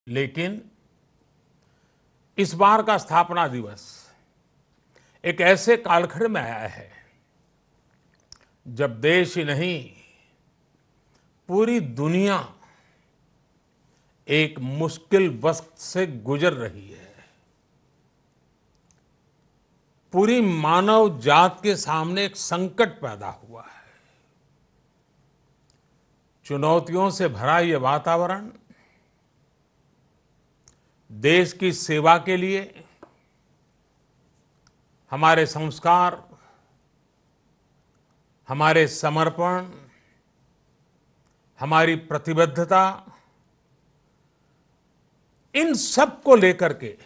लेकिन इस बार का स्थापना दिवस एक ऐसे कालखंड में आया है जब देश ही नहीं, पूरी दुनिया एक मुश्किल वक्त से गुजर रही है। पूरी मानव जात के सामने एक संकट पैदा हुआ है। चुनौतियों से भरा ये वातावरण देश की सेवा के लिए हमारे संस्कार, हमारे समर्पण, हमारी प्रतिबद्धता, इन सब को लेकर के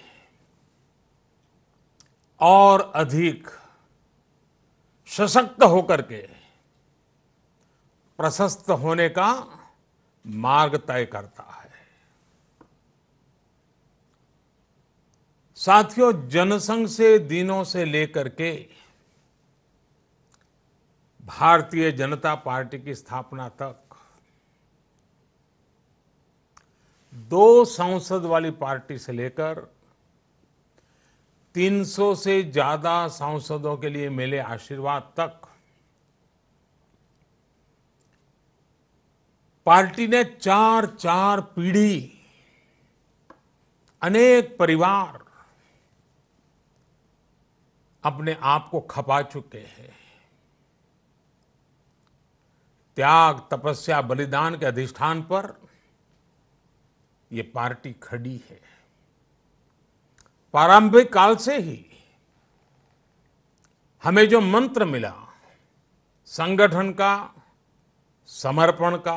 और अधिक सशक्त होकर के प्रशस्त होने का मार्ग तय करता है। साथियों, जनसंघ से दिनों से लेकर के भारतीय जनता पार्टी की स्थापना तक 2 संसद वाली पार्टी से लेकर 300 से ज्यादा सांसदों के लिए मिले आशीर्वाद तक पार्टी ने 4 पीढ़ी, अनेक परिवार अपने आप को खपा चुके हैं। त्याग, तपस्या, बलिदान के अधिष्ठान पर ये पार्टी खड़ी है। प्रारंभिक काल से ही हमें जो मंत्र मिला, संगठन का, समर्पण का,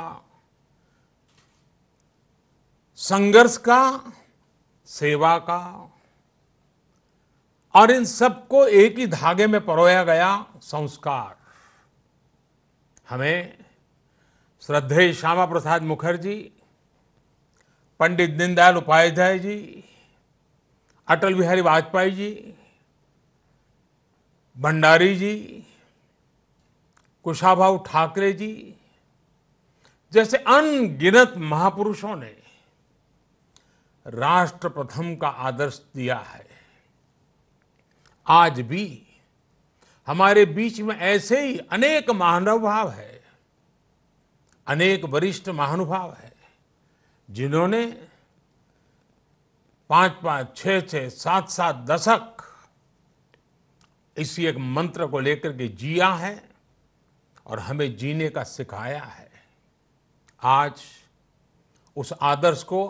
संघर्ष का, सेवा का, और इन सबको एक ही धागे में परोया गया संस्कार, हमें श्रद्धेय श्यामा प्रसाद मुखर्जी, पंडित दीनदयाल उपाध्याय जी, अटल बिहारी वाजपेयी जी, भंडारी जी, कुशाभाऊ ठाकरे जी जैसे अनगिनत महापुरुषों ने राष्ट्र प्रथम का आदर्श दिया है। आज भी हमारे बीच में ऐसे ही अनेक महानुभाव है, अनेक वरिष्ठ महानुभाव है, जिन्होंने 5-5, 6-6, 7-7 दशक इसी एक मंत्र को लेकर के जिया है और हमें जीने का सिखाया है। आज उस आदर्श को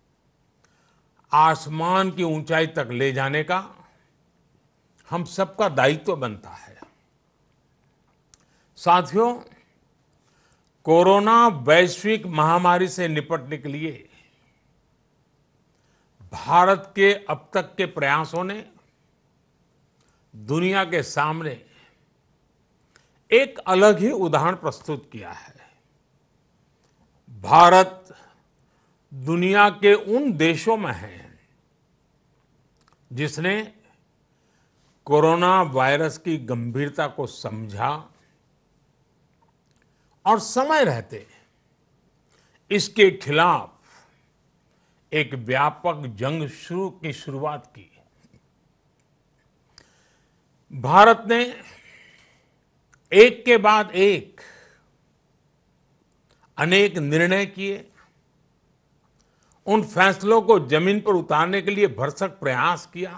आसमान की ऊंचाई तक ले जाने का हम सबका दायित्व बनता है। साथियों, कोरोना वैश्विक महामारी से निपटने के लिए भारत के अब तक के प्रयासों ने दुनिया के सामने एक अलग ही उदाहरण प्रस्तुत किया है। भारत दुनिया के उन देशों में है जिसने कोरोना वायरस की गंभीरता को समझा और समय रहते इसके खिलाफ एक व्यापक जंग की शुरुआत की। भारत ने एक के बाद एक अनेक निर्णय किए, उन फैसलों को जमीन पर उतारने के लिए भरसक प्रयास किया,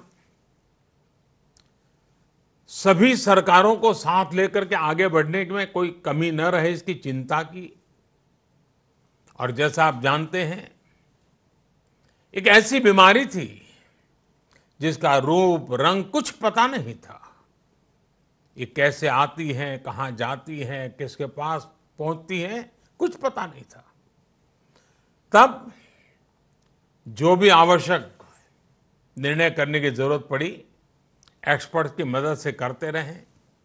सभी सरकारों को साथ लेकर के आगे बढ़ने में कोई कमी न रहे इसकी चिंता की। और जैसा आप जानते हैं, एक ऐसी बीमारी थी जिसका रूप रंग कुछ पता नहीं था। ये कैसे आती है, कहां जाती है, किसके पास पहुंचती है, कुछ पता नहीं था। तब जो भी आवश्यक निर्णय करने की जरूरत पड़ी, एक्सपर्ट्स की मदद से करते रहे।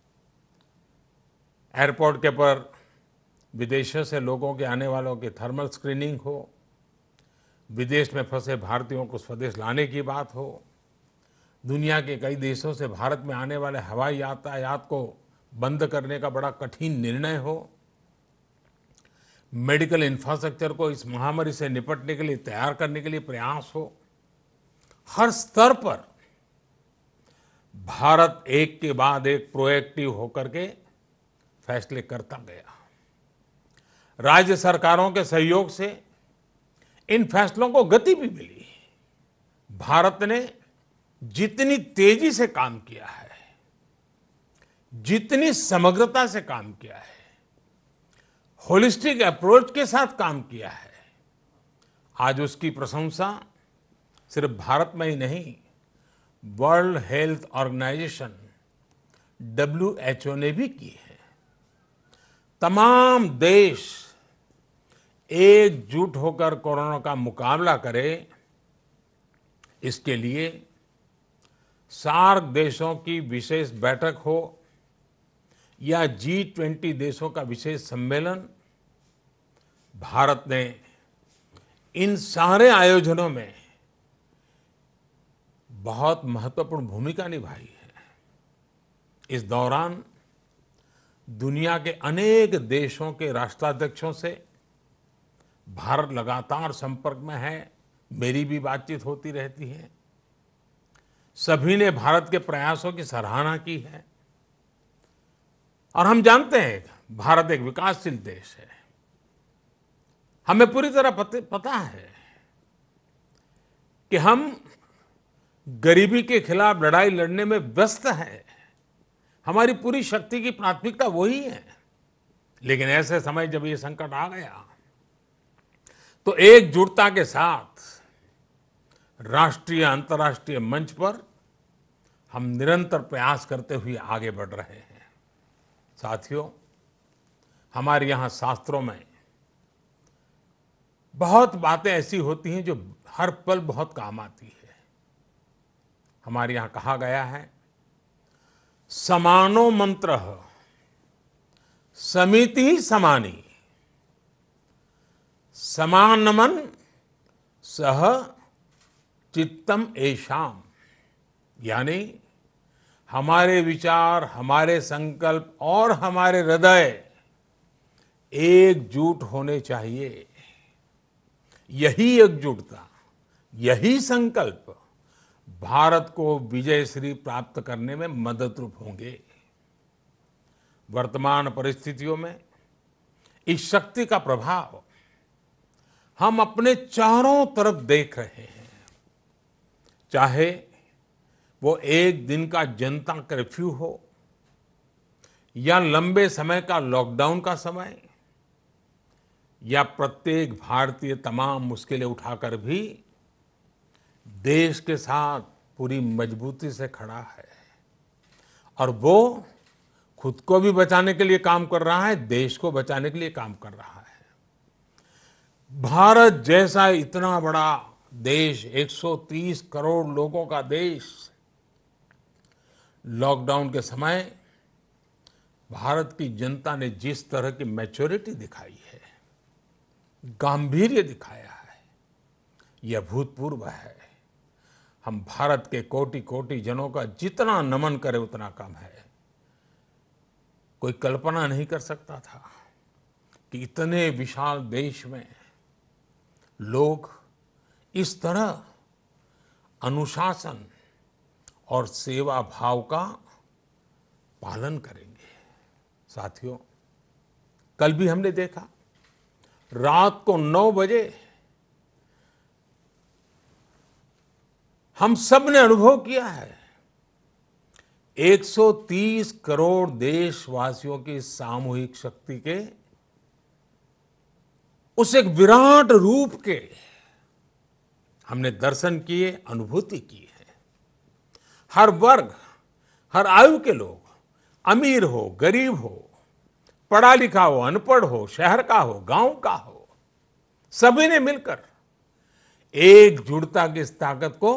एयरपोर्ट के पर विदेशों से लोगों के आने वालों की थर्मल स्क्रीनिंग हो, विदेश में फंसे भारतीयों को स्वदेश लाने की बात हो, दुनिया के कई देशों से भारत में आने वाले हवाई यातायात को बंद करने का बड़ा कठिन निर्णय हो, मेडिकल इंफ्रास्ट्रक्चर को इस महामारी से निपटने के लिए तैयार करने के लिए प्रयास हो, हर स्तर पर भारत एक के बाद एक प्रोएक्टिव होकर के फैसले करता गया। राज्य सरकारों के सहयोग से इन फैसलों को गति भी मिली। भारत ने जितनी तेजी से काम किया है, जितनी समग्रता से काम किया है, होलिस्टिक अप्रोच के साथ काम किया है, आज उसकी प्रशंसा सिर्फ भारत में ही नहीं, वर्ल्ड हेल्थ ऑर्गेनाइजेशन WHO ने भी की है। तमाम देश एकजुट होकर कोरोना का मुकाबला करें, इसके लिए सार्क देशों की विशेष बैठक हो या G20 देशों का विशेष सम्मेलन, भारत ने इन सारे आयोजनों में बहुत महत्वपूर्ण भूमिका निभाई है। इस दौरान दुनिया के अनेक देशों के राष्ट्राध्यक्षों से भारत लगातार संपर्क में है, मेरी भी बातचीत होती रहती है। सभी ने भारत के प्रयासों की सराहना की है और हम जानते हैं भारत एक विकासशील देश है। हमें पूरी तरह पता है कि हम गरीबी के खिलाफ लड़ाई लड़ने में व्यस्त हैं। हमारी पूरी शक्ति की प्राथमिकता वही है। लेकिन ऐसे समय जब ये संकट आ गया तो एकजुटता के साथ राष्ट्रीय अंतर्राष्ट्रीय मंच पर हम निरंतर प्रयास करते हुए आगे बढ़ रहे हैं। साथियों, हमारे यहाँ शास्त्रों में बहुत बातें ऐसी होती हैं जो हर पल बहुत काम आती है। हमारे यहाँ कहा गया है, समानो मंत्रः समितिः समानी, समानमन सह चित्तम एषाम। यानी हमारे विचार, हमारे संकल्प और हमारे हृदय एकजुट होने चाहिए। यही एकजुटता, यही संकल्प भारत को विजयश्री प्राप्त करने में मददरूप होंगे। वर्तमान परिस्थितियों में इस शक्ति का प्रभाव हम अपने चारों तरफ देख रहे हैं। चाहे वो एक दिन का जनता कर्फ्यू हो या लंबे समय का लॉकडाउन का समय, या प्रत्येक भारतीय तमाम मुश्किलें उठाकर भी देश के साथ पूरी मजबूती से खड़ा है और वो खुद को भी बचाने के लिए काम कर रहा है, देश को बचाने के लिए काम कर रहा है। भारत जैसा इतना बड़ा देश, 130 करोड़ लोगों का देश, लॉकडाउन के समय भारत की जनता ने जिस तरह की मैच्योरिटी दिखाई है, गांभीर्य दिखाया है, यह अभूतपूर्व है। हम भारत के कोटि कोटि जनों का जितना नमन करें उतना कम है। कोई कल्पना नहीं कर सकता था कि इतने विशाल देश में लोग इस तरह अनुशासन और सेवा भाव का पालन करेंगे। साथियों, कल भी हमने देखा, रात को 9 बजे हम सब ने अनुभव किया है 130 करोड़ देशवासियों की सामूहिक शक्ति के उस एक विराट रूप के हमने दर्शन किए, अनुभूति की है। हर वर्ग, हर आयु के लोग, अमीर हो, गरीब हो, पढ़ा लिखा हो, अनपढ़ हो, शहर का हो, गांव का हो, सभी ने मिलकर एकजुटता की इस ताकत को,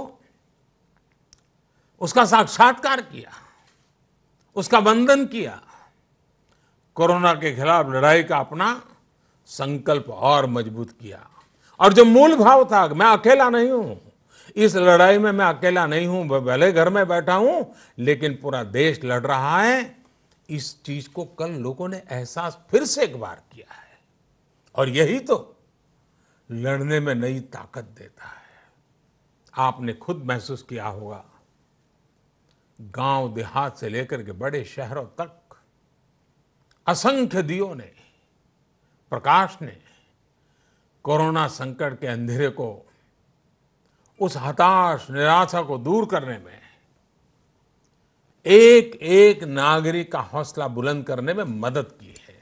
उसका साक्षात्कार किया, उसका वंदन किया, कोरोना के खिलाफ लड़ाई का अपना संकल्प और मजबूत किया। और जो मूल भाव था, मैं अकेला नहीं हूं, इस लड़ाई में मैं अकेला नहीं हूं, भले घर में बैठा हूं लेकिन पूरा देश लड़ रहा है, इस चीज को कल लोगों ने एहसास फिर से एक बार किया है। और यही तो लड़ने में नई ताकत देता है। आपने खुद महसूस किया होगा, गांव देहात से लेकर के बड़े शहरों तक असंख्य दियों ने, प्रकाश ने कोरोना संकट के अंधेरे को, उस हताश निराशा को दूर करने में, एक एक नागरिक का हौसला बुलंद करने में मदद की है।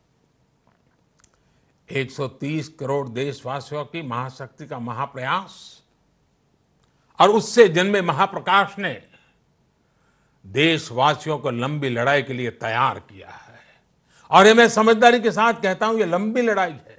130 करोड़ देशवासियों की महाशक्ति का महाप्रयास और उससे जन्मे महाप्रकाश ने देशवासियों को लंबी लड़ाई के लिए तैयार किया है। और ये मैं समझदारी के साथ कहता हूं, ये लंबी लड़ाई है।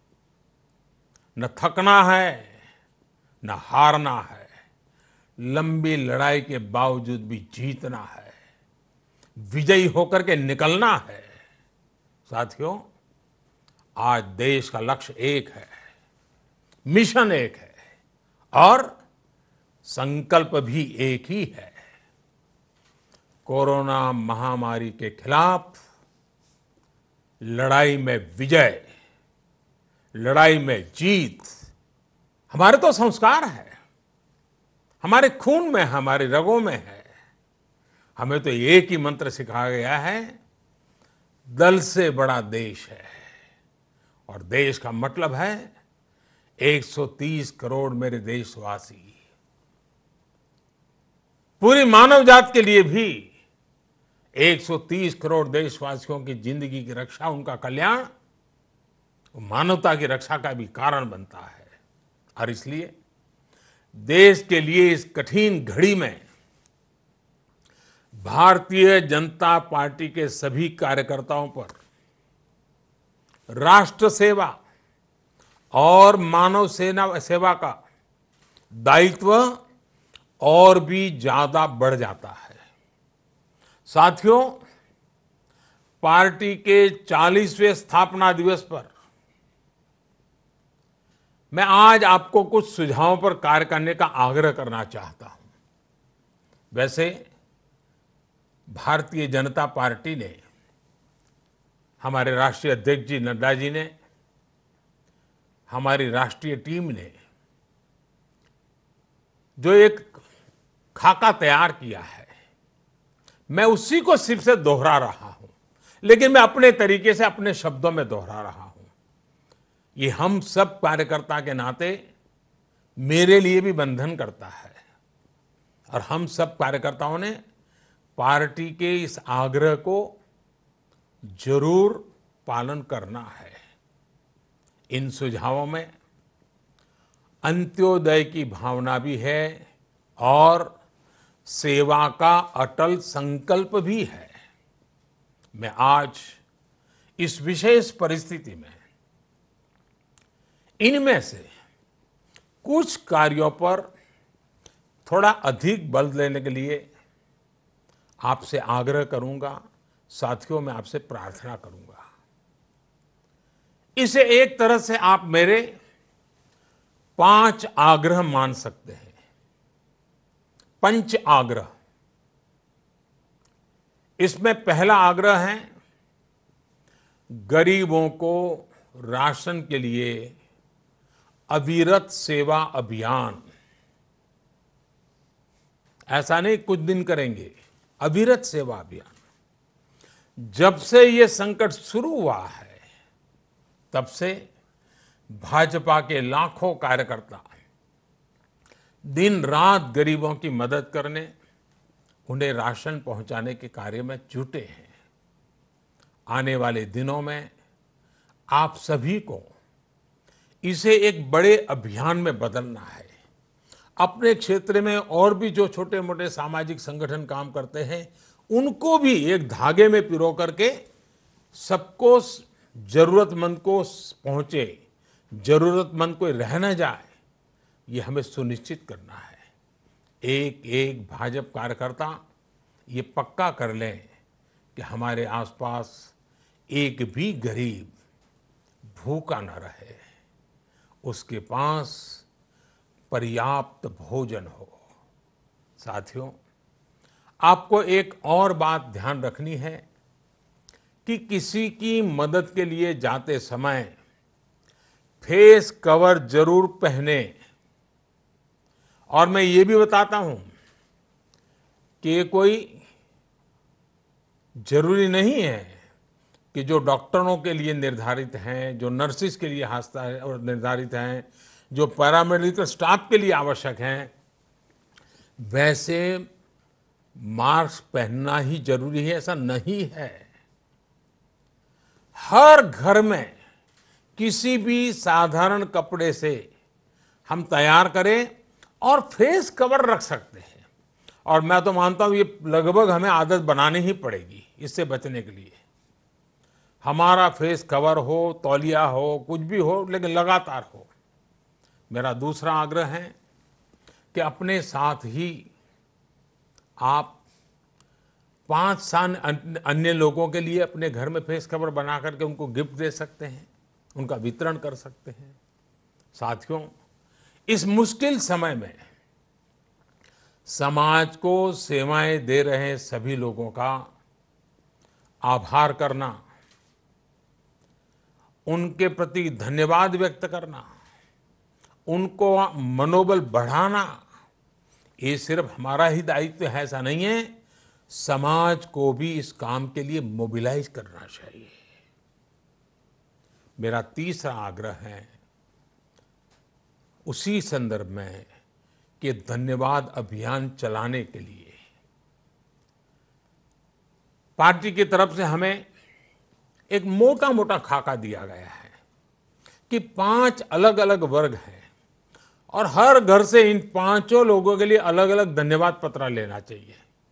न थकना है, न हारना है। लंबी लड़ाई के बावजूद भी जीतना है, विजयी होकर के निकलना है। साथियों, आज देश का लक्ष्य एक है, मिशन एक है और संकल्प भी एक ही है। कोरोना महामारी के खिलाफ लड़ाई में विजय, लड़ाई में जीत हमारे तो संस्कार है, हमारे खून में, हमारे रगों में है। हमें तो एक ही मंत्र सिखाया गया है, दल से बड़ा देश है। और देश का मतलब है 130 करोड़ मेरे देशवासी। पूरी मानव जात के लिए भी 130 करोड़ देशवासियों की जिंदगी की रक्षा, उनका कल्याण मानवता की रक्षा का भी कारण बनता है। और इसलिए देश के लिए इस कठिन घड़ी में भारतीय जनता पार्टी के सभी कार्यकर्ताओं पर राष्ट्र सेवा और मानव सेवा का दायित्व और भी ज्यादा बढ़ जाता है। साथियों, पार्टी के 40वें स्थापना दिवस पर मैं आज आपको कुछ सुझावों पर कार्य करने का आग्रह करना चाहता हूं। वैसे भारतीय जनता पार्टी ने, हमारे राष्ट्रीय अध्यक्ष जी नड्डा जी ने, हमारी राष्ट्रीय टीम ने जो एक खाका तैयार किया है, मैं उसी को सिर्फ से दोहरा रहा हूं, लेकिन मैं अपने तरीके से, अपने शब्दों में दोहरा रहा हूं। ये हम सब कार्यकर्ता के नाते मेरे लिए भी बंधन करता है और हम सब कार्यकर्ताओं ने पार्टी के इस आग्रह को जरूर पालन करना है। इन सुझावों में अंत्योदय की भावना भी है और सेवा का अटल संकल्प भी है। मैं आज इस विशेष परिस्थिति में इनमें से कुछ कार्यों पर थोड़ा अधिक बल देने के लिए आपसे आग्रह करूंगा। साथियों, मैं आपसे प्रार्थना करूंगा। इसे एक तरह से आप मेरे 5 आग्रह मान सकते हैं, पंच आग्रह। इसमें पहला आग्रह है गरीबों को राशन के लिए अविरत सेवा अभियान। ऐसा नहीं कुछ दिन करेंगे, अविरत सेवा अभियान। जब से ये संकट शुरू हुआ है, तब से भाजपा के लाखों कार्यकर्ता दिन रात गरीबों की मदद करने, उन्हें राशन पहुंचाने के कार्य में जुटे हैं। आने वाले दिनों में आप सभी को इसे एक बड़े अभियान में बदलना है। अपने क्षेत्र में और भी जो छोटे मोटे सामाजिक संगठन काम करते हैं, उनको भी एक धागे में पिरो करके सबको, जरूरतमंद को पहुंचे, जरूरतमंद कोई रह न जाए, ये हमें सुनिश्चित करना है। एक एक भाजपा कार्यकर्ता ये पक्का कर लें कि हमारे आसपास एक भी गरीब भूखा न रहे, उसके पास पर्याप्त भोजन हो। साथियों, आपको एक और बात ध्यान रखनी है कि किसी की मदद के लिए जाते समय फेस कवर जरूर पहने। और मैं ये भी बताता हूं कि ये कोई जरूरी नहीं है कि जो डॉक्टरों के लिए निर्धारित हैं, जो नर्सिस के लिए निर्धारित हैं, जो पैरामेडिकल स्टाफ के लिए आवश्यक हैं, वैसे मास्क पहनना ही जरूरी है, ऐसा नहीं है। हर घर में किसी भी साधारण कपड़े से हम तैयार करें और फेस कवर रख सकते हैं। और मैं तो मानता हूं ये लगभग हमें आदत बनानी ही पड़ेगी इससे बचने के लिए। हमारा फेस कवर हो, तौलिया हो, कुछ भी हो, लेकिन लगातार हो। मेरा दूसरा आग्रह है कि अपने साथ ही आप 5 अन्य लोगों के लिए अपने घर में फेस कवर बना करके उनको गिफ्ट दे सकते हैं, उनका वितरण कर सकते हैं। साथियों, इस मुश्किल समय में समाज को सेवाएं दे रहे सभी लोगों का आभार करना, उनके प्रति धन्यवाद व्यक्त करना, उनको मनोबल बढ़ाना, ये सिर्फ हमारा ही दायित्व है ऐसा नहीं है, समाज को भी इस काम के लिए मोबिलाइज करना चाहिए। मेरा तीसरा आग्रह है उसी संदर्भ में कि धन्यवाद अभियान चलाने के लिए पार्टी की तरफ से हमें एक मोटा मोटा खाका दिया गया है कि 5 अलग अलग वर्ग हैं और हर घर से इन 5 लोगों के लिए अलग अलग धन्यवाद पत्र लेना चाहिए।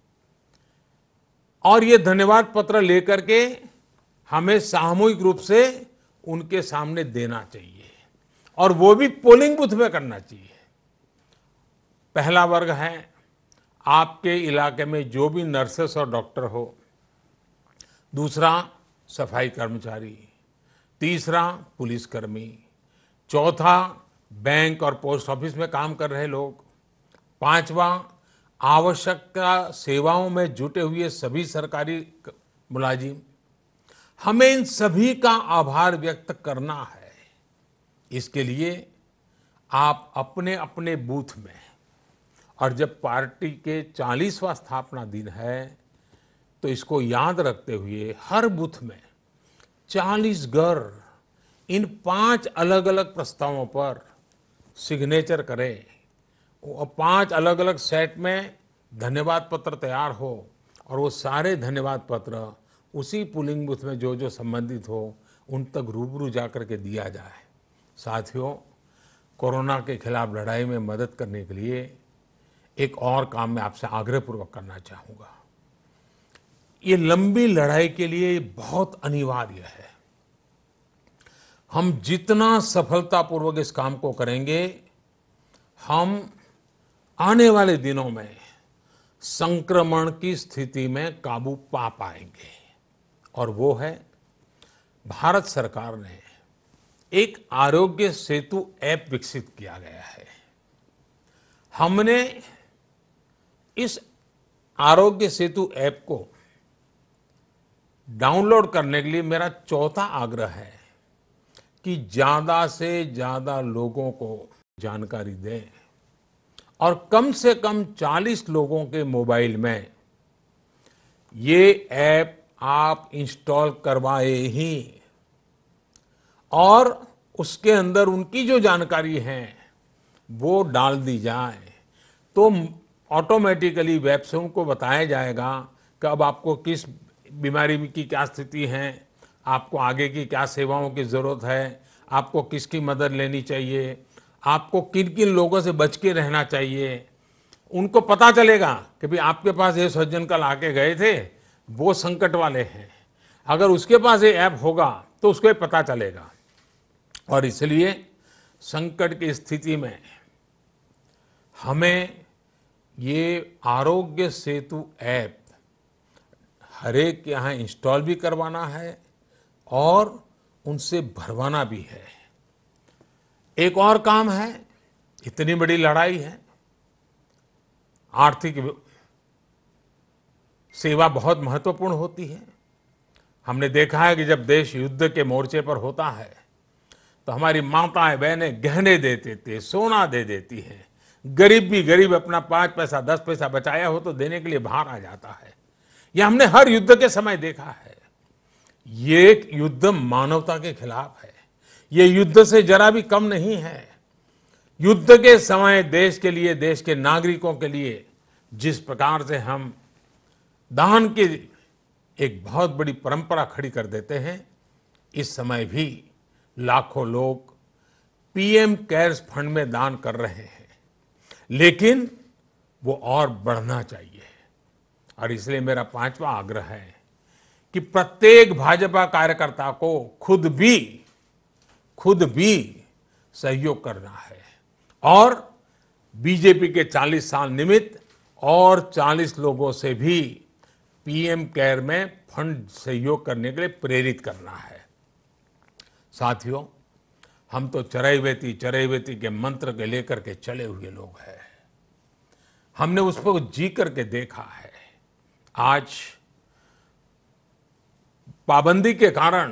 और ये धन्यवाद पत्र लेकर के हमें सामूहिक रूप से उनके सामने देना चाहिए और वो भी पोलिंग बूथ में करना चाहिए। पहला वर्ग है आपके इलाके में जो भी नर्सेस और डॉक्टर हो, दूसरा सफाई कर्मचारी, तीसरा पुलिसकर्मी, चौथा बैंक और पोस्ट ऑफिस में काम कर रहे लोग, पांचवा आवश्यक सेवाओं में जुटे हुए सभी सरकारी मुलाजिम। हमें इन सभी का आभार व्यक्त करना है। इसके लिए आप अपने अपने बूथ में, और जब पार्टी के 40वां स्थापना दिन है तो इसको याद रखते हुए हर बूथ में 40 घर इन 5 अलग अलग प्रस्तावों पर सिग्नेचर करें और 5 अलग अलग सेट में धन्यवाद पत्र तैयार हो और वो सारे धन्यवाद पत्र उसी पोलिंग बूथ में जो जो संबंधित हो उन तक रूबरू जाकर के दिया जाए। साथियों, कोरोना के खिलाफ लड़ाई में मदद करने के लिए एक और काम मैं आपसे आग्रहपूर्वक करना चाहूँगा। ये लंबी लड़ाई के लिए बहुत अनिवार्य है। हम जितना सफलतापूर्वक इस काम को करेंगे, हम आने वाले दिनों में संक्रमण की स्थिति में काबू पा पाएंगे। और वो है, भारत सरकार ने एक आरोग्य सेतु ऐप विकसित किया गया है। हमने इस आरोग्य सेतु ऐप को डाउनलोड करने के लिए मेरा चौथा आग्रह है कि ज्यादा से ज्यादा लोगों को जानकारी दें और कम से कम 40 लोगों के मोबाइल में ये ऐप आप इंस्टॉल करवाए ही और उसके अंदर उनकी जो जानकारी है वो डाल दी जाए तो ऑटोमेटिकली वेब से उनको बताया जाएगा कि अब आपको किस बीमारी की क्या स्थिति है, आपको आगे की क्या सेवाओं की ज़रूरत है, आपको किसकी मदद लेनी चाहिए, आपको किन किन लोगों से बच के रहना चाहिए। उनको पता चलेगा कि भाई आपके पास ये सज्जन कल आके गए थे, वो संकट वाले हैं। अगर उसके पास ये ऐप होगा तो उसको पता चलेगा। और इसलिए संकट की स्थिति में हमें ये आरोग्य सेतु ऐप हर एक के यहाँ इंस्टॉल भी करवाना है और उनसे भरवाना भी है। एक और काम है, इतनी बड़ी लड़ाई है, आर्थिक सेवा बहुत महत्वपूर्ण होती है। हमने देखा है कि जब देश युद्ध के मोर्चे पर होता है तो हमारी माताएं बहनें गहने देते थे, सोना दे देती हैं। गरीब भी गरीब अपना 5 पैसा 10 पैसा बचाया हो तो देने के लिए बाहर आ जाता है। यह हमने हर युद्ध के समय देखा है। ये एक युद्ध मानवता के खिलाफ है। ये युद्ध से जरा भी कम नहीं है। युद्ध के समय देश के लिए, देश के नागरिकों के लिए जिस प्रकार से हम दान की एक बहुत बड़ी परंपरा खड़ी कर देते हैं, इस समय भी लाखों लोग पीएम केयर्स फंड में दान कर रहे हैं, लेकिन वो और बढ़ना चाहिए। और इसलिए मेरा 5वां आग्रह है कि प्रत्येक भाजपा कार्यकर्ता को खुद भी सहयोग करना है और बीजेपी के 40 साल निमित्त और 40 लोगों से भी पीएम केयर में फंड सहयोग करने के लिए प्रेरित करना है। साथियों, हम तो चरैवेति चरैवेति के मंत्र के लेकर के चले हुए लोग हैं। हमने उसको जी करके देखा है। आज पाबंदी के कारण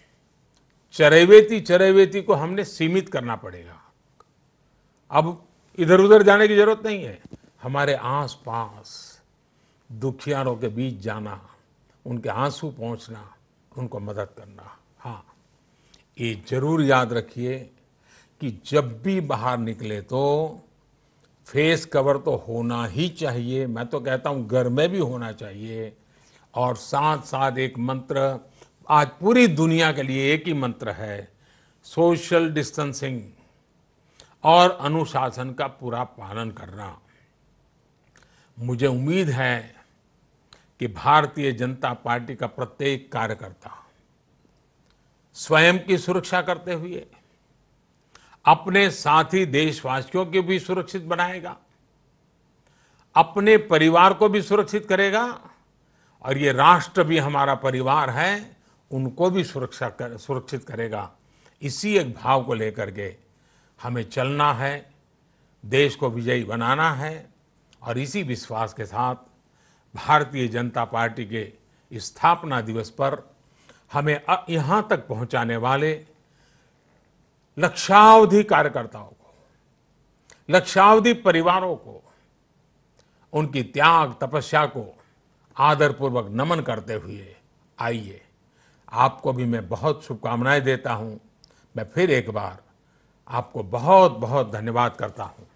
चरैवेति को हमने सीमित करना पड़ेगा। अब इधर उधर जाने की जरूरत नहीं है। हमारे आसपास दुखियारों के बीच जाना, उनके आंसू पहुंचना, उनको मदद करना। हाँ, ये जरूर याद रखिए कि जब भी बाहर निकले तो फेस कवर तो होना ही चाहिए। मैं तो कहता हूं घर में भी होना चाहिए। और साथ साथ एक मंत्र आज पूरी दुनिया के लिए एक ही मंत्र है, सोशल डिस्टेंसिंग और अनुशासन का पूरा पालन करना। मुझे उम्मीद है कि भारतीय जनता पार्टी का प्रत्येक कार्यकर्ता स्वयं की सुरक्षा करते हुए अपने साथी देशवासियों को भी सुरक्षित बनाएगा, अपने परिवार को भी सुरक्षित करेगा और ये राष्ट्र भी हमारा परिवार है, उनको भी सुरक्षित करेगा। इसी एक भाव को लेकर के हमें चलना है, देश को विजयी बनाना है। और इसी विश्वास के साथ भारतीय जनता पार्टी के स्थापना दिवस पर हमें यहाँ तक पहुँचाने वाले लक्षावधि कार्यकर्ताओं को, लक्षावधि परिवारों को, उनकी त्याग तपस्या को आदरपूर्वक नमन करते हुए आइए, आपको भी मैं बहुत शुभकामनाएं देता हूं। मैं फिर एक बार आपको बहुत बहुत धन्यवाद करता हूं।